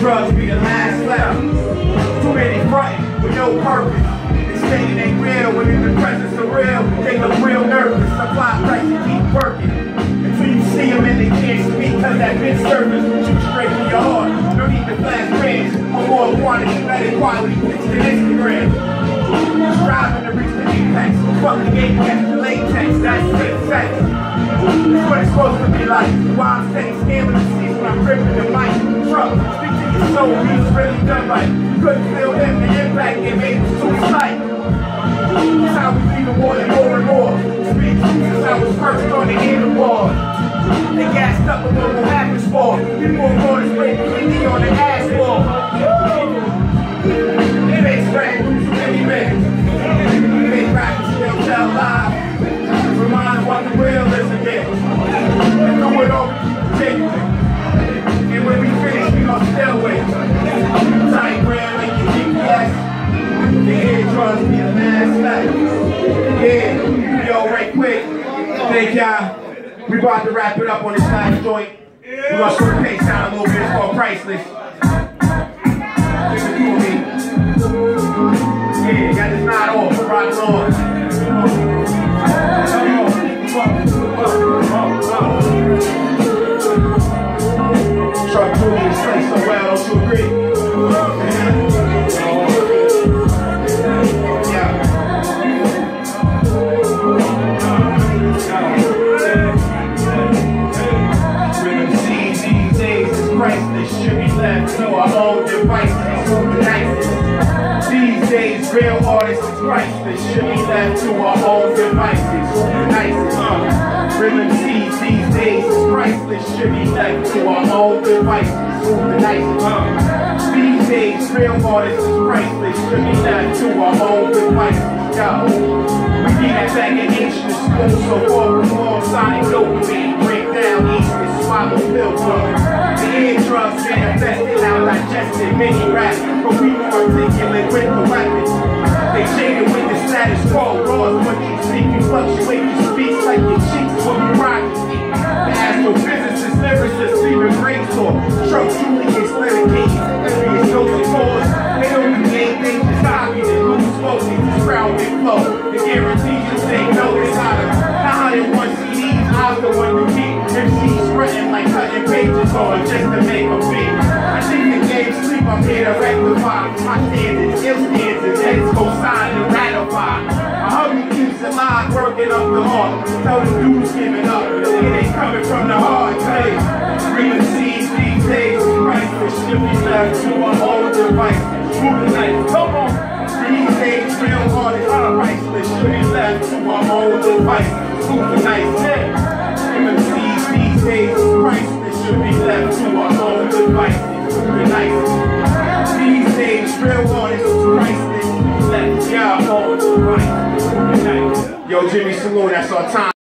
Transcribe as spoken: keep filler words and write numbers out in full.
Eardrugs be the last left. Too many frontin' with no purpose. They saying they real when in the presence of real. They look real nervous. Supply price to keep working until you see them and they can't speak cause that bitch service shoot straight to your heart. No need to flash brands for more quantity, better quality pics than Instagram. Striving to reach the apex. Fuck the game, catch the latex. That's fake sex. That's what it's supposed to be like. Why I'm saying scamming the seats when I'm ripping the mic. Truck, speak to your soul, he's really done right. You couldn't feel him, the impact it made was too slight. That's how we leave the more and more and more. Speak since I was first on the handlebars. They gassed up with what will happen for. People are going to spray completely on the asphalt. Face rap, any man. Fake rappers still tell lies. Remind what the real is again. And do it all genuine. And when we finish, we gon' still wait. Tight brand like your G P S. The Eardrugs be the last night. Yeah, yo, right quick. Thank y'all. We about to wrap it up on this last joint. We're gonna slow the pace down a little bit. It's called Priceless. Listen to me. Yeah, got this knot off. Rock it on. Truck through this place so well, don't you agree? Yeah. Rhythm C's these days is priceless. Should be left to our own devices. Move the nicest. These days, real artists is priceless. Should be left to our own devices. Move the nicest. Uh. Rhythm C's these days is priceless. Should be left to our own devices. Move the nicest. Uh. These days, real artists is priceless. Should be left to our own devices. Yo, we need that back in ancient school. So far from all sonic dopamine. Break down east and swallow filter. The eardrugs manifested, now digested. Many rap, but we more articulate with the weapons. They shaded with the status quo. Raw is what you speak. You fluctuate your speech like your cheeks when you rock your feet. The astrophysicists, lyricists, even great talk. Truck Julius, litigating. Every social cause. They don't create things just copy and lose focus. Just ground with flow. The guarantee you take notice how to how they want C Ds. I'm the one you keep. M Cs spreading like cutting pages on just to make a beat. I think the game sleep. I'm here to rectify my standards, ill standards. Heads go sign and ratify. I hug you keeps alive, working up the heart. Tell the dudes giving up. It ain't coming from the heart. Hey, Rhythm C's these days is priceless. Should be left to our own devices. Moving like, come on. These days, real artists are priceless. Should be left to our own devices. Moving like, hey, Rhythm C's these days is priceless. Should be left to our own devices. Moving like, these days, real artists is priceless. Left y'all on the right. Yo, Jimmy Saloon, that's our time.